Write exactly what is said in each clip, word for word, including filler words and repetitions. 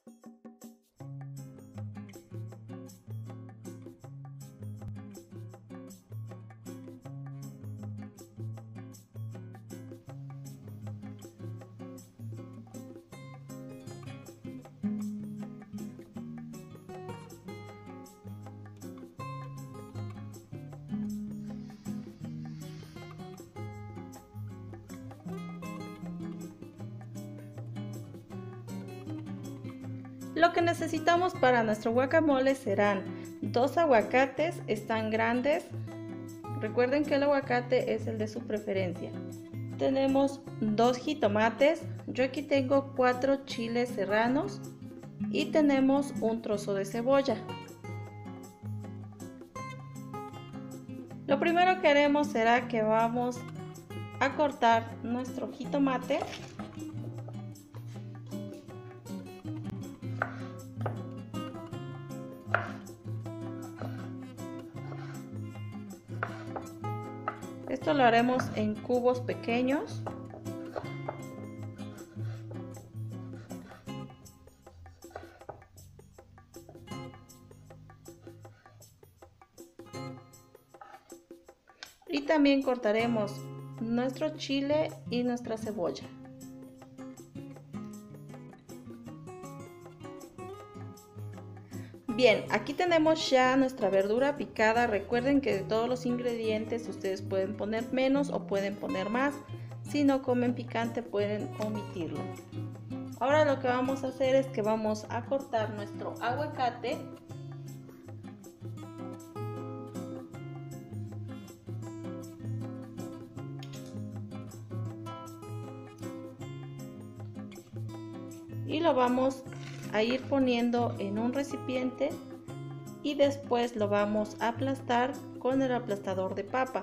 Lo que necesitamos para nuestro guacamole serán dos aguacates, están grandes. Recuerden que el aguacate es el de su preferencia. Tenemos dos jitomates, yo aquí tengo cuatro chiles serranos y tenemos un trozo de cebolla. Lo primero que haremos será que vamos a cortar nuestro jitomate. Esto lo haremos en cubos pequeños. Y también cortaremos nuestro chile y nuestra cebolla. Bien, aquí tenemos ya nuestra verdura picada. Recuerden que de todos los ingredientes ustedes pueden poner menos o pueden poner más. Si no comen picante pueden omitirlo. Ahora lo que vamos a hacer es que vamos a cortar nuestro aguacate. Y lo vamos a ir poniendo en un recipiente y después lo vamos a aplastar con el aplastador de papa.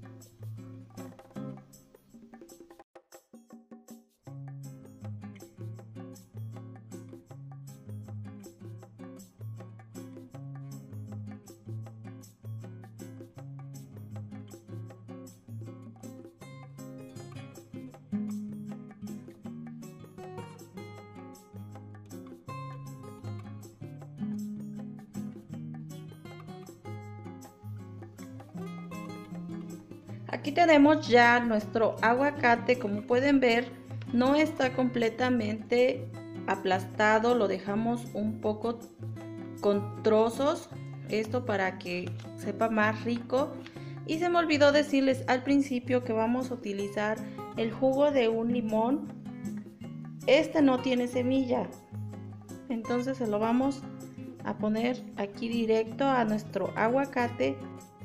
Aquí tenemos ya nuestro aguacate. Como pueden ver, no está completamente aplastado, lo dejamos un poco con trozos, esto para que sepa más rico. Y se me olvidó decirles al principio que vamos a utilizar el jugo de un limón. Este no tiene semilla, entonces se lo vamos a poner aquí directo a nuestro aguacate.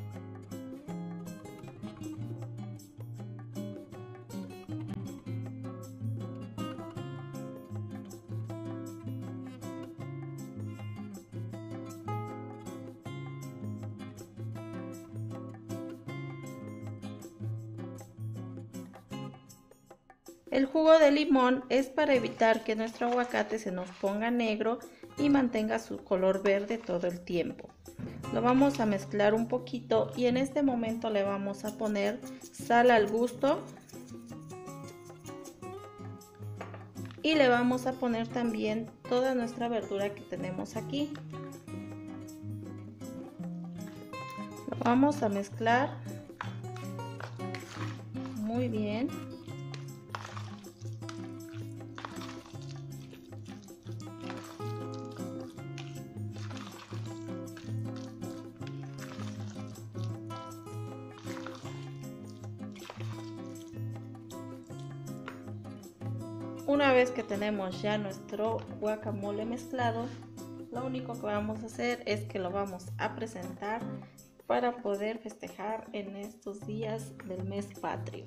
El jugo de limón es para evitar que nuestro aguacate se nos ponga negro y mantenga su color verde todo el tiempo. Lo vamos a mezclar un poquito y en este momento le vamos a poner sal al gusto. Y le vamos a poner también toda nuestra verdura que tenemos aquí. Lo vamos a mezclar muy bien. Una vez que tenemos ya nuestro guacamole mezclado, lo único que vamos a hacer es que lo vamos a presentar para poder festejar en estos días del mes patrio.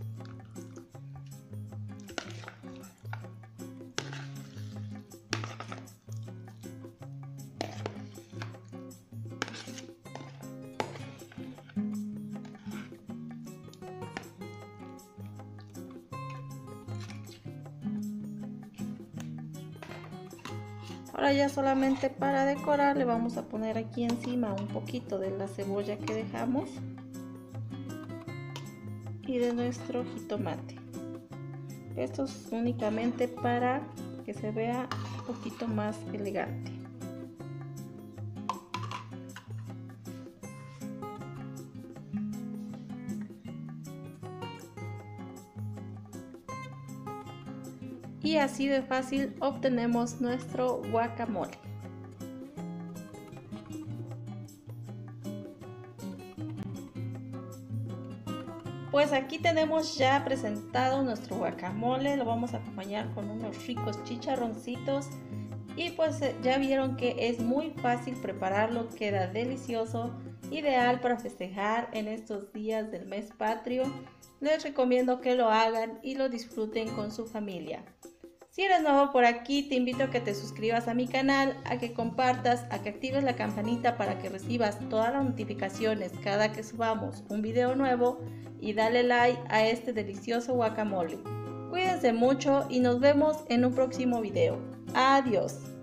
Ahora ya solamente para decorar le vamos a poner aquí encima un poquito de la cebolla que dejamos y de nuestro jitomate. Esto es únicamente para que se vea un poquito más elegante. Y así de fácil obtenemos nuestro guacamole. Pues aquí tenemos ya presentado nuestro guacamole, lo vamos a acompañar con unos ricos chicharroncitos y pues ya vieron que es muy fácil prepararlo, queda delicioso, ideal para festejar en estos días del mes patrio. Les recomiendo que lo hagan y lo disfruten con su familia. Si eres nuevo por aquí, te invito a que te suscribas a mi canal, a que compartas, a que actives la campanita para que recibas todas las notificaciones cada que subamos un video nuevo y dale like a este delicioso guacamole. Cuídense mucho y nos vemos en un próximo video. Adiós.